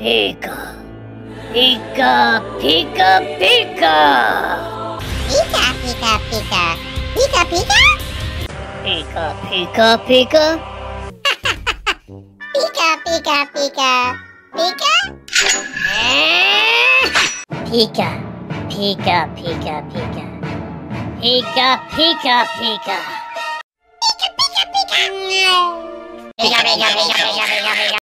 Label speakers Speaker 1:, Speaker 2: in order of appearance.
Speaker 1: Pika. Pika, Pika, Pika.
Speaker 2: Pika, Pika, Pika. Pika, Pika?
Speaker 1: Pika, Pika, Pika.
Speaker 2: Pika, Pika, Pika. Pika?
Speaker 1: Pika, Pika, Pika, Pika. Pika, Pika, Pika.
Speaker 2: Pika, Pika, Pika. Pika, Pika, Pika, Pika, Pika.